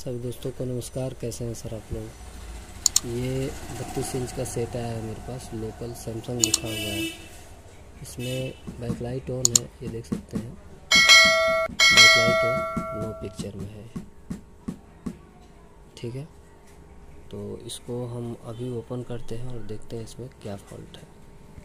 सभी दोस्तों को नमस्कार। कैसे हैं सर आप लोग। ये 32 इंच का सेट आया है मेरे पास, लोकल सैमसंग लिखा हुआ है। इसमें बैकलाइट ऑन है, ये देख सकते हैं। बैकलाइट ऑन, नो पिक्चर में है, ठीक है। तो इसको हम अभी ओपन करते हैं और देखते हैं इसमें क्या फॉल्ट है।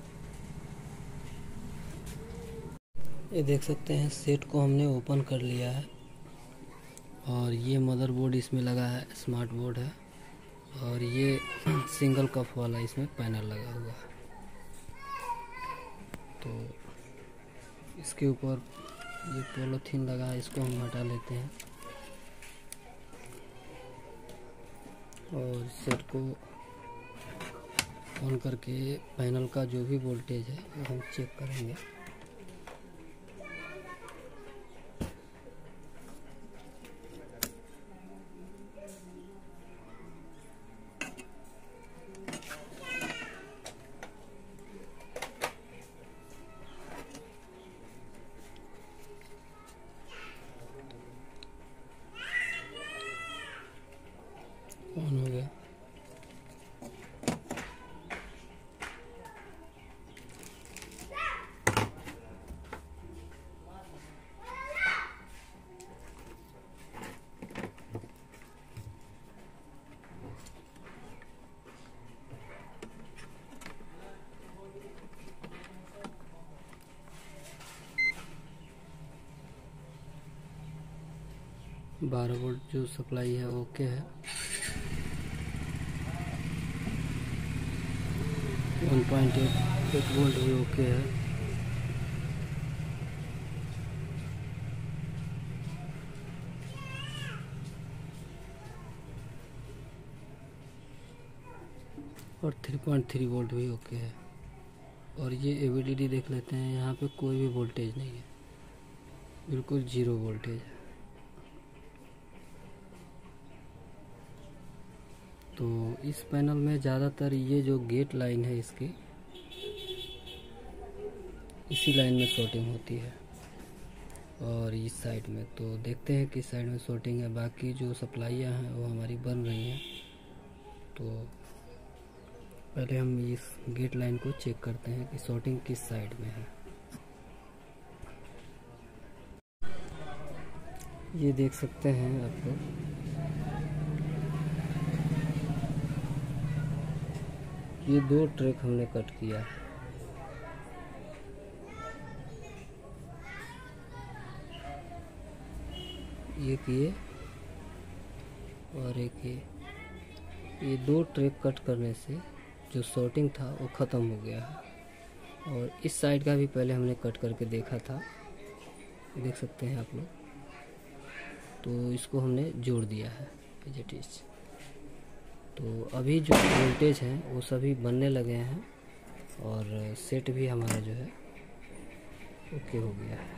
ये देख सकते हैं सेट को हमने ओपन कर लिया है और ये मदरबोर्ड इसमें लगा है, स्मार्ट बोर्ड है और ये सिंगल कफ वाला इसमें पैनल लगा हुआ है। तो इसके ऊपर ये पॉलीथीन लगा है, इसको हम हटा लेते हैं और सेट को ऑन करके पैनल का जो भी वोल्टेज है वो हम चेक करेंगे। ऑन हो गया। बारह वोल्ट जो सप्लाई है ओके है। 1.8 वोल्ट भी ओके है। और 3.3 वोल्ट भी ओके है। और ये एलईडी देख लेते हैं, यहाँ पे कोई भी वोल्टेज नहीं है, बिल्कुल जीरो वोल्टेज है। तो इस पैनल में ज़्यादातर ये जो गेट लाइन है इसकी, इसी लाइन में शॉर्टिंग होती है और इस साइड में। तो देखते हैं किस साइड में शॉर्टिंग है। बाकी जो सप्लाइयाँ हैं वो हमारी बन रही हैं। तो पहले हम इस गेट लाइन को चेक करते हैं कि शॉर्टिंग किस साइड में है। ये देख सकते हैं आप लोग, ये 2 ट्रैक हमने कट किया है। एक ये और एक ये 2 ट्रैक कट करने से जो शॉर्टिंग था वो ख़त्म हो गया है। और इस साइड का भी पहले हमने कट करके देखा था, देख सकते हैं आप लोग। तो इसको हमने जोड़ दिया है एज इट इज। तो अभी जो वोल्टेज हैं वो सभी बनने लगे हैं और सेट भी हमारा जो है ओके हो गया है।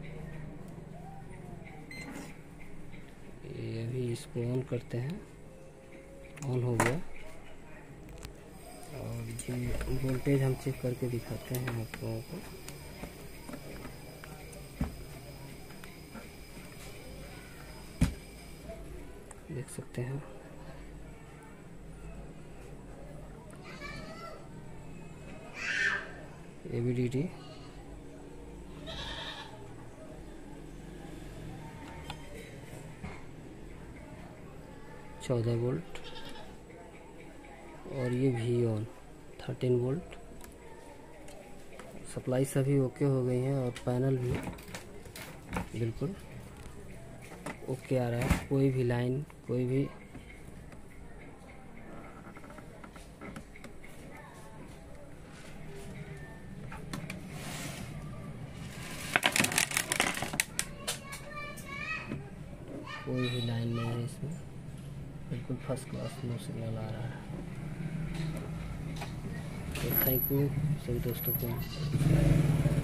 ये अभी इसको ऑन करते हैं, ऑन हो गया। और ये वोल्टेज हम चेक करके दिखाते हैं आप लोगों को। देख सकते हैं एलईडी 14 वोल्ट और ये भी ऑन 13 वोल्ट। सप्लाई सभी ओके हो गई हैं और पैनल भी बिल्कुल ओके आ रहा है। कोई भी लाइन, कोई भी लाइन नहीं है इसमें, बिल्कुल फर्स्ट क्लास नो सिग्नल आ रहा है। तो थैंक यू सभी दोस्तों को।